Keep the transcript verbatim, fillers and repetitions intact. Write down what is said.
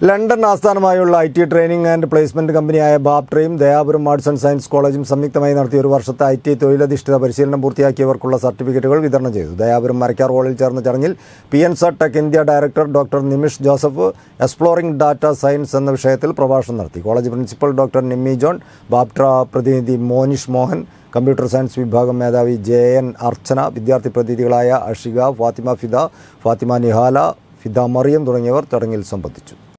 London ആസ്ഥാനമായുള്ള I T training and placement കമ്പനിയായ ബാപ്ട്രയും ദയാപുരം ആർട്സ് ആൻഡ് സയൻസ് കോളേജും സംയുക്തമായി നടത്തിയ ഒരു വർഷത്തെ ഐ ടി തൊഴിലധിഷ്ഠിത പരിശീലനം പൂർത്തിയാക്കിയവർക്കുള്ള സർട്ടിഫിക്കറ്റുകൾ വിതരണം ചെയ്തു. ദയാപുരം മരക്കാർ ഹോളിൽ ചേർന്ന ചടങ്ങിൽ പി എൻ സ tech India director doctor Nimish Joseph exploring data science എന്ന വിഷയത്തിൽ പ്രഭാഷണം നടത്തി. College principal doctor Nimmi John, Baptra പ്രതിനിധി മോനിഷ് മോഹൻ, കമ്പ്യൂട്ടർ സയൻസ് വിഭാഗം മേധാവി ജെ എൻ അർച്ചന, വിദ്യാർത്ഥി പ്രതിനിധികളായ അഷിക, ഫാത്തിമ ഫിദ, ഫാത്തിമ നിഹാല, ഫിദ മറിയം തുടങ്ങിയവർ ചടങ്ങിൽ സംബന്ധിച്ചു.